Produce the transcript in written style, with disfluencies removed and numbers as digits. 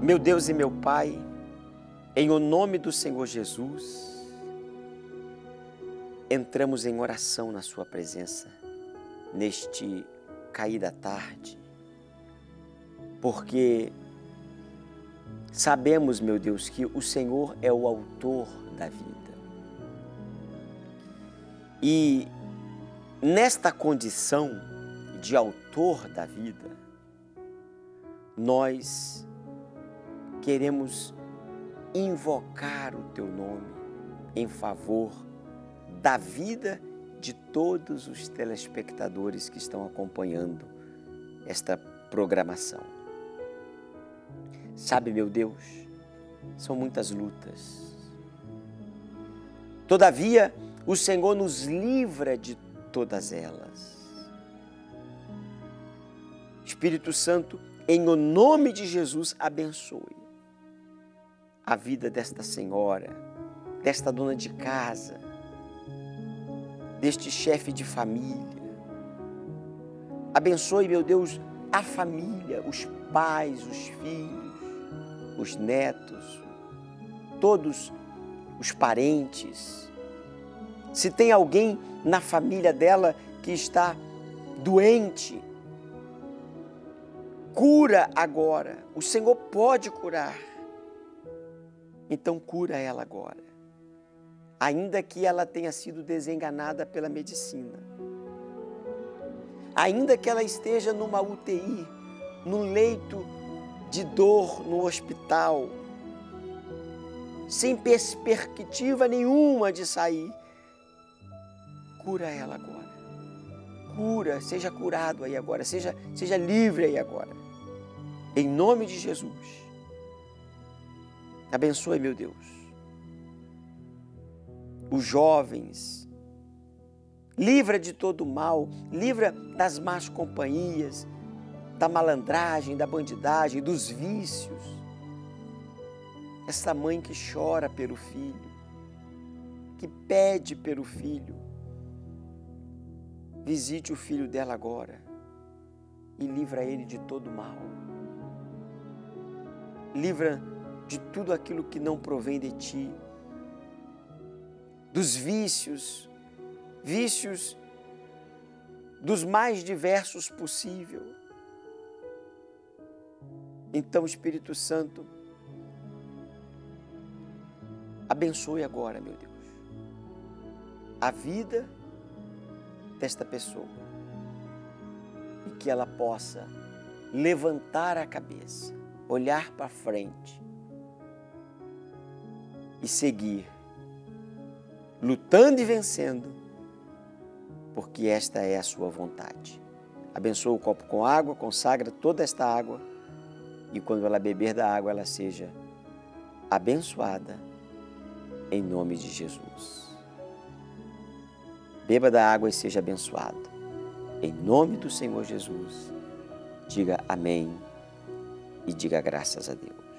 Meu Deus e meu Pai, em o nome do Senhor Jesus, entramos em oração na Sua presença, neste cair da tarde, porque sabemos, meu Deus, que o Senhor é o autor da vida. E nesta condição de autor da vida, nós queremos invocar o Teu nome em favor da vida de todos os telespectadores que estão acompanhando esta programação. Sabe, meu Deus, são muitas lutas. Todavia, o Senhor nos livra de todas elas. Espírito Santo, em o nome de Jesus, abençoe a vida desta senhora, desta dona de casa, deste chefe de família. Abençoe, meu Deus, a família, os pais, os filhos, os netos, todos os parentes. Se tem alguém na família dela que está doente, cura agora. O Senhor pode curar. Então cura ela agora. Ainda que ela tenha sido desenganada pela medicina. Ainda que ela esteja numa UTI, num leito de dor no hospital, sem perspectiva nenhuma de sair, cura ela agora. Cura, seja curado aí agora, seja livre aí agora. Em nome de Jesus. Abençoe, meu Deus, os jovens. Livra de todo o mal, livra das más companhias, da malandragem, da bandidagem, dos vícios. Essa mãe que chora pelo filho, que pede pelo filho, visite o filho dela agora e livra ele de todo o mal. Livra de tudo aquilo que não provém de ti, dos vícios dos mais diversos possível. Então, Espírito Santo, abençoe agora, meu Deus, a vida desta pessoa e que ela possa levantar a cabeça, olhar para frente e seguir, lutando e vencendo, porque esta é a sua vontade. Abençoa o copo com água, consagra toda esta água e quando ela beber da água, ela seja abençoada em nome de Jesus. Beba da água e seja abençoado. Em nome do Senhor Jesus, diga amém e diga graças a Deus.